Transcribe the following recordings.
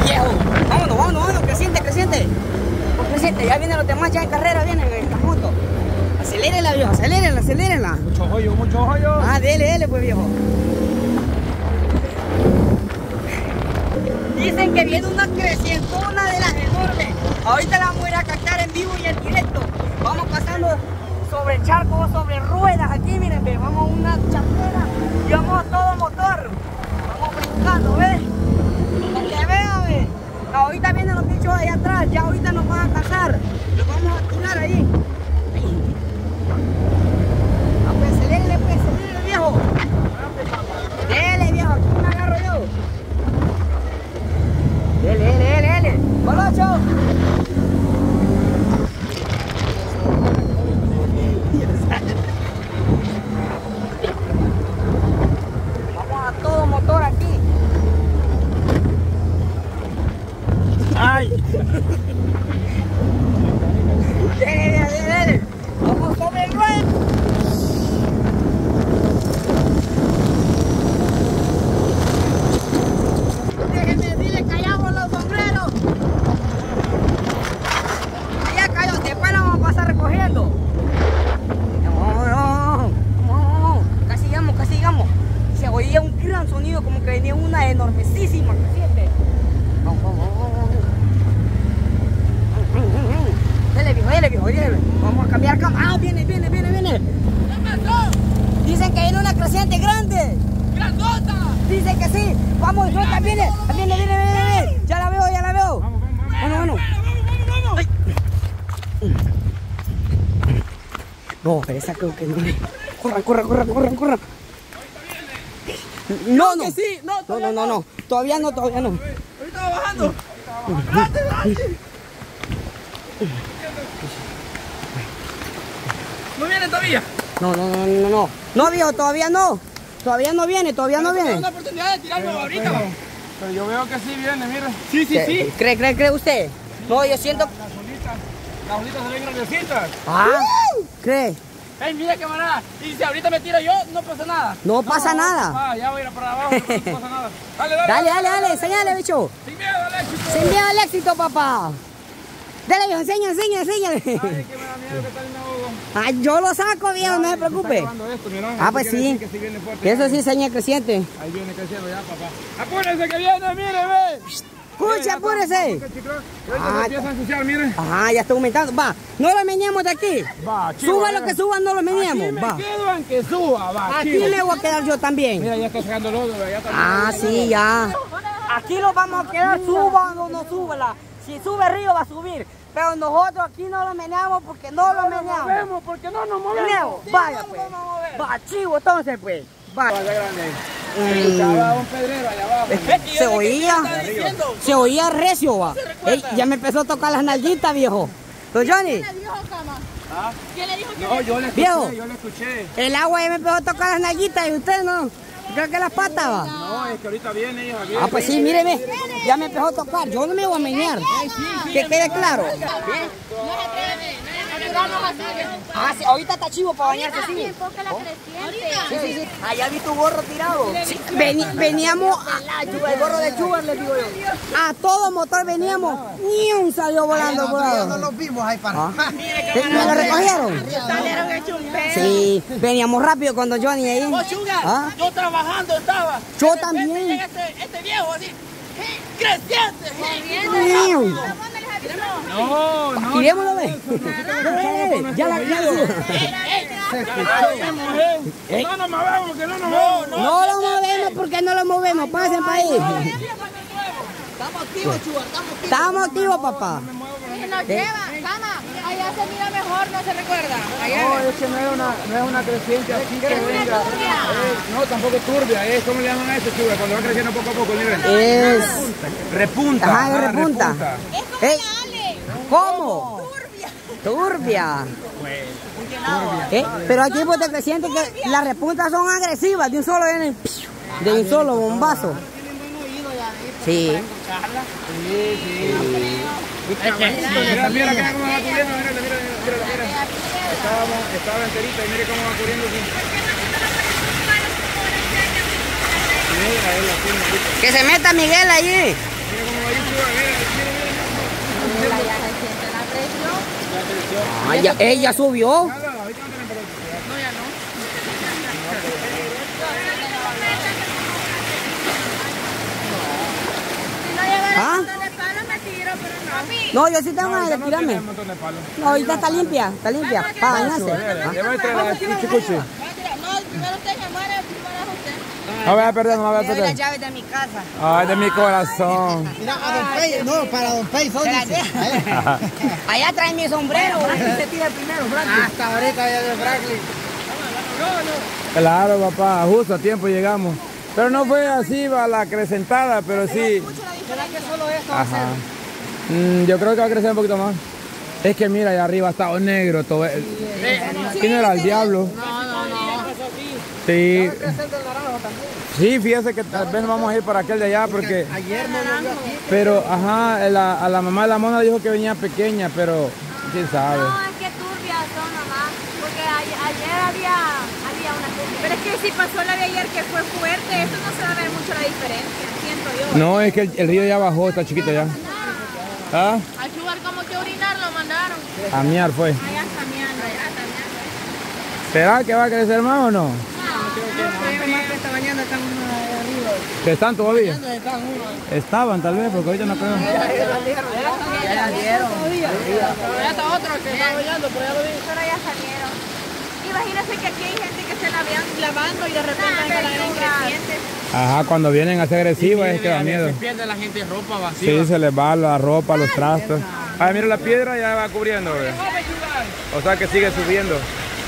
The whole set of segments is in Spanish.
viejo. Vámonos, vámonos, vámonos, creciente, creciente. Creciente, ya vienen los demás, ya en carrera vienen en esta moto. Acelérela, viejo, acelérela, acelérela. Mucho hoyo, mucho hoyo. Ah, dele, pues, viejo. Dicen que viene una crecientona de las enormes. Ahorita la vamos a ir a captar en vivo y en directo. Vamos pasando sobre charcos, sobre ruedas aquí, miren, ve. Vamos a una chapera y vamos a todo motor. Vamos brincando, ¿ves? Para que vean, ¿ves? Ahorita vienen los bichos ahí atrás, ya ahorita nos van a cazar. Los vamos a tirar ahí. Pues, acelérele, viejo. Dele, viejo, aquí me agarro yo. Dele. ¡Colocho! Vamos a todo motor aquí. ¡Ay! Dele. Vamos sobre el ruedo. Déjenme decirle que callamos los sombreros. Ya cayó, después la vamos a pasar recogiendo. No. Casi llegamos. Se oía un gran sonido como que venía una enormísima creciente. Dele, viejo. Vamos a cambiar cámara. Ah, viene. ¿Qué pasó? Dicen que viene una creciente grande. ¡Grandota! Dicen que sí. Vamos, suelta, viene. Ya la veo. Bueno. ¡Vamos! Ay. No, pero esa creo que no. Corran. No. Que sí, no. Todavía no. Ahorita va bajando. ¡Date! ¿No viene todavía? No. No, viejo, todavía no. Todavía no viene. Tengo una oportunidad de tirarlo ahorita. Pero yo veo que sí viene, mire. Sí. ¿Cree usted? No, yo siento... Las bolitas se ven nerviositas. Ah, ¿cree? ¡Ey, mira, camarada! Y si ahorita me tiro yo, no pasa nada. No pasa nada. Ah, ya voy a ir para abajo, no pasa nada. Dale, enséñale, bicho. Sin miedo al éxito. Sin miedo al éxito, papá. Dale, viejo, enséñale. Ay, que me da miedo que tal me ahogo. Ay, yo lo saco, viejo, no se preocupe. Esto, mira, Ah, pues quiere sí. decir que viene fuerte. Eso sí, señal creciente. Ahí viene creciendo ya, papá. ¡Apúrense que viene, mire, ve! Escuche, apúrese. Ah, empieza a ensuciar, mire. Ajá, ya está aumentando. Va, no lo meneamos de aquí. Va, chivo, Suba lo que suba, no lo meneamos. Aquí me Va. quedo en que suba, va, Aquí chivo. me voy a quedar yo también. Mira, ya está sacando lodo, ya está. Ah, sí, ya. Aquí nos vamos a quedar, suba o no suba. Si sube río va a subir. Pero nosotros aquí no lo meneamos porque no lo meneamos. Movemos porque no nos movemos. Meneamos, vaya pues. Va, chivo, entonces pues. Va. Vaya grande. Estaba un pedrero allá abajo. Se oía recio, va. Ey, ya me empezó a tocar las nalguitas, viejo. Don Johnny, ¿Quién le dijo, Cama? ¿Ah? ¿Quién le dijo que No, yo le Viejo. escuché, yo le escuché. el agua ya me empezó a tocar las nalguitas y usted no. Creo que las patas, va. No, es que ahorita viene, hija, viene. Ah, pues sí, míreme. Ya me empezó a tocar. Yo no me voy a menear. Que quede claro. no se atreve a tirarnos así? Ah, sí, ahorita está chivo para bañarse así. Enfoca la creciente. Sí. Allá vi tu gorro tirado. Sí, veníamos el gorro de Chubar, les digo yo. A todo motor veníamos. Ni un salió volando por ahí. No los vimos ahí para. ¿Me lo recogieron? Salieron hechos un pedo. Sí, veníamos rápido cuando Johnny ahí. Chuga, ¿Ah? yo trabajando estaba. Yo De repente también. llega este viejo así, creciente. No. Tirémoslo, ve. Ya la No nos movemos, que no nos movemos. No lo movemos porque no lo movemos. Pasen para ahí. Estamos activos, Chuga, Estamos activos, papá. nos lleva, Cama, allá se mira mejor, no se recuerda. No, es que no es una creciente así que venga. No, tampoco turbia, ¿cómo le llaman a eso, Chuga? Cuando va creciendo poco a poco, miren. Es... Repunta. Ajá, es repunta. Es ¿Cómo? Turbia. Pero aquí pues te siente que las repuntas son agresivas, de un solo vienen, de un solo bombazo. Sí. Mira cómo va cubriendo, mira. Estaba enterita y mire cómo va cubriendo. Que se meta Miguel allí. Mira cómo va ahí, creció. Ella subió. No, ya no. Si no llegara ¿Ah? un montón de palos, me tiro, pero no. Papi, No, yo sí tengo ganas de tirarme. No, ahorita está limpia, para bañarse. Debe traer la cuchi. no, primero usted se muere, primero es usted. No voy a perder, no voy a Le doy las perder. llaves de mi casa. Ay, de mi corazón. Mira, a Don Pey, no, para Don Pey son, Se las dice. deja. Allá trae mi sombrero. Se tira primero, Franklin. Hasta ahorita ya de Franklin. Claro, papá, justo a tiempo llegamos. Pero no fue así, va la acrecentada, pero sí. ¿Será que solo esto va a Ajá. ser? Yo creo que va a crecer un poquito más. Es que mira, allá arriba está todo negro, todo. ¿Quién era el diablo? No. Sí. Sí, fíjese que tal vez vamos a ir para aquel de allá porque. Ayer no llovió aquí. Pero, ajá, a la mamá de la mona dijo que venía pequeña, pero quién sabe. No, es que turbias son mamá, porque ayer había una turbia. Pero es que si pasó la de ayer que fue fuerte, eso no se va a ver mucho la diferencia, siento yo. No, es que el río ya bajó, está chiquito ya. ¿Ah? Al lugar como que orinar lo mandaron. A miar fue. Allá está miando, allá está miando. ¿Será que va a crecer más o no? Esta mañana están uno de arriba. ¿Que están todavía? Estaban tal vez, porque ahorita no creo. Ya la dieron. Allá está otro que está bañando, pero ya lo vi. Pero ya salieron. Imagínense que aquí hay gente que se la vean lavando y de repente hay crecientes. Ajá, cuando vienen a ser agresivas es que da miedo. Pierde la gente ropa vacía. Sí, se les va la ropa, los trastos. Ah, mira la piedra ya va cubriendo, ¿ve? O sea que sigue subiendo.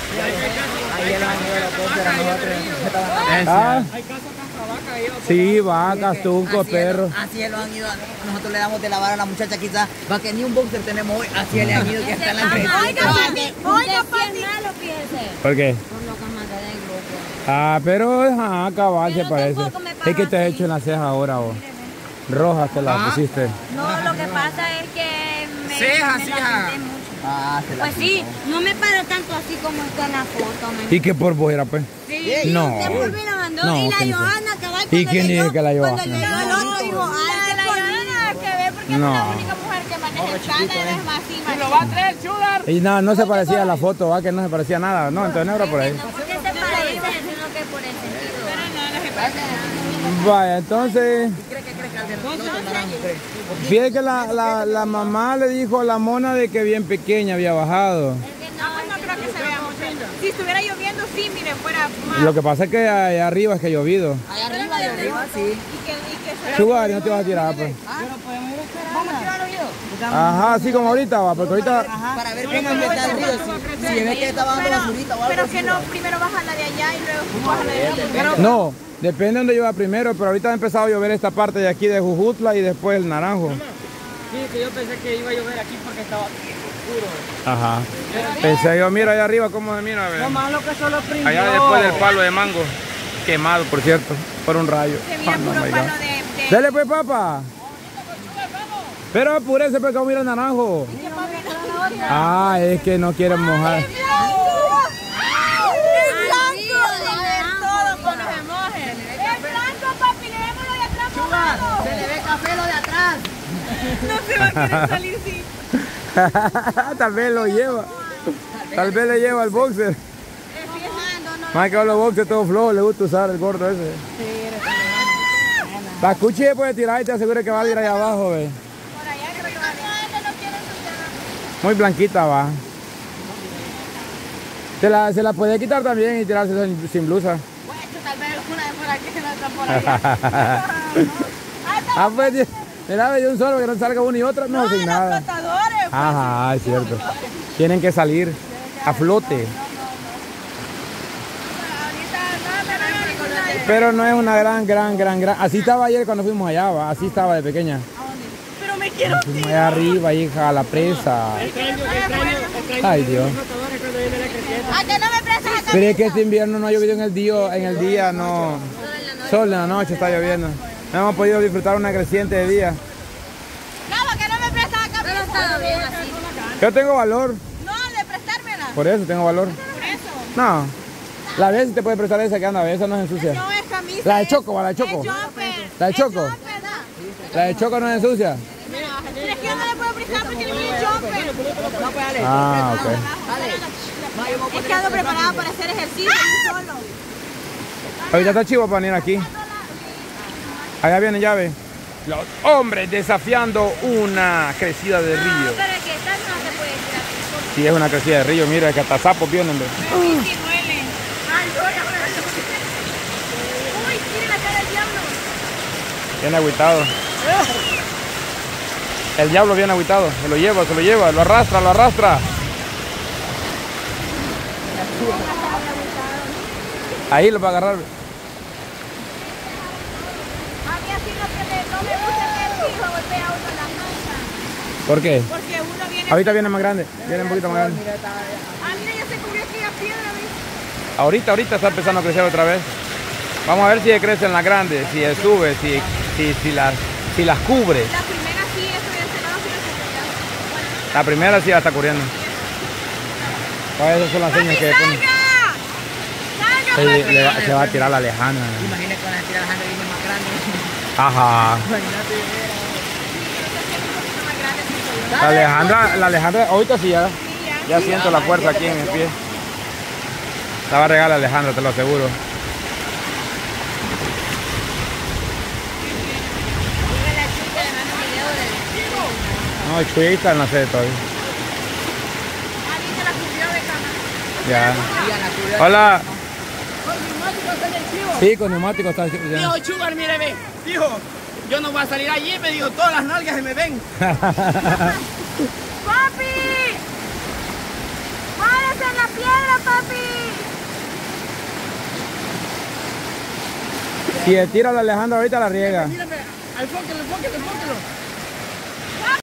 Ah, sí, vacas, tucos, perros. Así lo han ido. Nosotros le damos de lavar a la muchacha quizás. Va que ni un boxer tenemos hoy. Así le han ido que está en la empresa. Oiga, papi. Malo piense. ¿Por qué? Por lo que mandé del grupo. Ah, pero ajá, cabal se Pero parece. tampoco me Es que te has paga hecho en la ceja ahora vos. Roja te la pusiste. No, lo que pasa es que me Cejas, me la hija. pinté mucho. Ah, se la Pues sí, no me paró tanto así como está en la foto. ¿Y qué por vos era, pues? Sí, No. usted por mí la mandó. No, y la que no. Johanna que va ¿Y quién dice que la Johanna? Cuando llegó el otro dijo, ay, la Johanna nada que ver porque No. es la única mujer que maneja el chándal, es más así, más ¿Lo va a traer, Sugar? Y nada, no se parecía a la foto, va que no se parecía nada, no, entonces no era por ahí. No porque se parece, sino que por el sentido. Pero no, no se parece. Vaya, entonces, fíjate que la mamá le dijo a la mona de que bien pequeña había bajado. No, no creo que se vea mucho. Si estuviera lloviendo, sí, miren, fuera más. Lo que pasa es que allá arriba es que ha llovido. Allá arriba, sí. Y que se Sugar, no te vas a tirar, pues. ¿Vamos a tirar oído? Ajá, así como ahorita va, porque ahorita... Para ver cómo está el río. Si ve que está bajando la surita o algo pero así. que no, primero baja la de allá y luego baja la de allá. No, depende de dónde llueva primero, pero ahorita ha empezado a llover esta parte de aquí de Jujutla y después el Naranjo. Sí, que yo pensé que iba a llover aquí porque estaba oscuro. Ajá. Pensé yo, mira allá arriba cómo se mira, Lo malo que solo prindió. allá después del palo de mango, quemado por cierto, por un rayo. Se mira Ah, no, puro my palo God. de... Dele pues, papá. Pero apúrese pues, como mira el naranjo. Ah, es que no quieren mojar. ¡Es blanco! Todo cuando se moje. ¡Es blanco, papi! ¡Levémoslo de atrás mojado! Se le ve café lo de atrás. No se va a querer salir sin... Tal vez lo lleva. Tal vez le lleva el boxer. Más que los boxers todos flojos, le gusta usar el gordo ese. La cuchi puede tirar y te aseguro que va a ir allá abajo, ve. Por allá creo que va a ir. No quiere ensuciar. Muy blanquita va. Se la puede quitar también y tirarse sin blusa. Bueno, tal vez una de por aquí, no está por allá. Ah, pues, mira, de un solo que no salga una y otra, no, sin Los nada. flotadores. Ajá, es cierto. Tienen que salir a flote. Pero no es una gran. Así estaba ayer cuando fuimos allá, va. Así estaba de pequeña. Pero me quiero Fuimos allá arriba, hija, a la presa. Ay, Dios. ¿A que no me prestas acá? Pero es que este invierno no ha llovido en el día no. Sol en la noche está lloviendo. No hemos podido disfrutar una creciente de día. No, que no me prestas acá. Pero está bien así. Yo tengo valor, No, de prestármela. por eso tengo valor. Por eso. No. La vez te puede prestar esa que anda, esa no se ensucia. No es camisa. La de Choco, va, la de Choco. Es jumper. La de Choco. Es jumper, da. La de Choco no se ensucia. Mira, baja Pero es que yo no le puedo prestar porque no tiene chopper. No, pues dale. Ah, ok. Es que ando preparada para hacer ejercicio yo solo. Ahorita está chivo para venir aquí. Allá viene llave. Los hombres desafiando una crecida de No, río. pero es que esta no se puede tirar. Sí, es una crecida de río. Mira, que hasta sapos vienen. Pero sí, sí duele. Ay, uy, tiene la cara del diablo. Viene agüitado. El diablo viene agüitado. Se lo lleva, lo arrastra, lo arrastra. Ahí lo va a agarrar. A mí así no me gusta que el hijo golpea a uno la masa. ¿Por qué? Porque uno viene... Ahorita viene más grande. Viene un poquito más grande. Ah, mira, ya se cubrió aquella piedra, ¿ves? Ahorita está empezando a crecer otra vez. Vamos a ver si crecen las grandes, si sube, si las cubre. La primera sí, eso de ese lado sí lo cubrió ya. Bueno, La primera sí la está cubriendo. Pues esas son las señas que ¡salga! ponen. ¡Salga, Se, papi! se va a tirar la Alejandra. Imagínate con las tiras Alejandra viene más grande. Ajá. La Alejandra, ahorita sí ya siento la fuerza aquí en el pie. La va a regalar Alejandra, te lo aseguro. No, el Chuy está en la sede todavía. Ya. Hola. Sí, con neumático está. Dijo Sugar, míreme. Dijo, yo no voy a salir allí, me dijo, todas las nalgas se me ven. ¡Papi! ¡Párate en la piedra, papi! Si tira la Alejandra ahorita la riega. Mírame, enfóquelo.